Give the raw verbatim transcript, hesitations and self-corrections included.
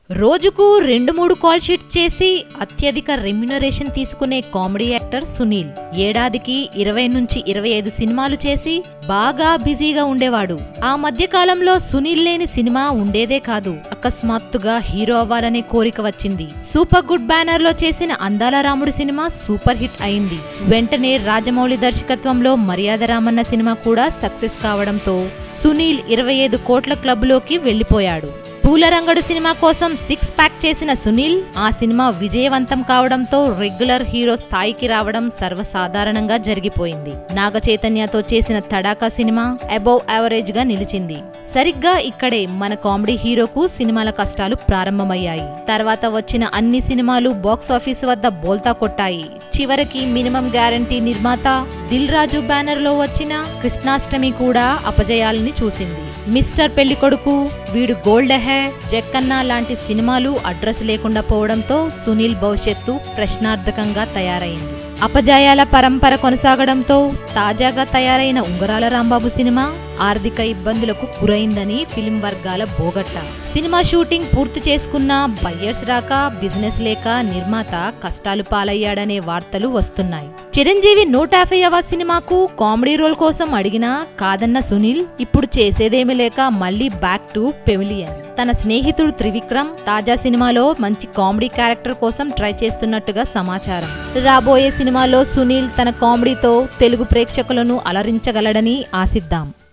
రోజుకు రెండు మూడు కాల్ షీట్ చేసి అత్యధిక రెమ్యునరేషన్ తీసుకునే కామెడీ యాక్టర్ సునీల్ ఏడాదికి ఇరవై నుంచి ఇరవై ఐదు సినిమాలు చేసి బాగా బిజీగా ఉండేవాడు. ఆ మధ్య కాలంలో సునీల్ లేని సినిమా ఉండేదే కాదు. అకస్మాత్తుగా హీరో అవ్వాలనే కోరిక వచ్చింది. సూపర్ గుడ్ బ్యానర్ లో చేసిన అందాల రాముడు సినిమా సూపర్ హిట్ అయింది. వెంటనే రాజమౌళి దర్శకత్వంలో మర్యాద రామన్న సినిమా కూడా సక్సెస్ కావడంతో సునీల్ ఇరవై ఐదు కోట్ల క్లబ్లోకి వెళ్లిపోయాడు. పూలరంగడు సినిమా కోసం సిక్స్ ప్యాక్ చేసిన సునీల్ ఆ సినిమా విజయవంతం కావడంతో రెగ్యులర్ హీరో స్థాయికి రావడం సర్వసాధారణంగా జరిగిపోయింది. నాగ చైతన్యతో చేసిన తడాకా సినిమా అబౌవ్ యావరేజ్ గా నిలిచింది. సరిగ్గా ఇక్కడే మన కామెడీ హీరోకు సినిమాల కష్టాలు ప్రారంభమయ్యాయి. తర్వాత వచ్చిన అన్ని సినిమాలు బాక్సాఫీస్ వద్ద బోల్తా కొట్టాయి. చివరికి మినిమం గ్యారంటీ నిర్మాత దిల్ రాజు బ్యానర్ లో వచ్చిన కృష్ణాష్టమి కూడా అపజయాలని చూసింది. మిస్టర్ పెళ్లికొడుకు, వీడు గోల్డ్ హే, జక్కన్న లాంటి సినిమాలు అడ్రస్ లేకుండా పోవడంతో సునీల్ భవిష్యత్తు ప్రశ్నార్థకంగా తయారైంది. అపజయాల పరంపర కొనసాగడంతో తాజాగా తయారైన ఉంగరాల రాంబాబు సినిమా ఆర్థిక ఇబ్బందులకు గురైందని ఫిలిం వర్గాల బోగట్ట. సినిమా షూటింగ్ పూర్తి చేసుకున్న బయ్యర్స్ రాక, బిజినెస్ లేక నిర్మాత కష్టాలు పాలయ్యాడనే వార్తలు వస్తున్నాయి. చిరంజీవి నూట యాభైవ సినిమాకు కామెడీ రోల్ కోసం అడిగినా కాదన్న సునీల్ ఇప్పుడు చేసేదేమీ లేక మళ్లీ బ్యాక్ టు పెవిలియన్. తన స్నేహితుడు త్రివిక్రమ్ తాజా సినిమాలో మంచి కామెడీ క్యారెక్టర్ కోసం ట్రై చేస్తున్నట్టుగా సమాచారం. రాబోయే సినిమాలో సునీల్ తన కామెడీతో తెలుగు ప్రేక్షకులను అలరించగలడని ఆశిద్దాం.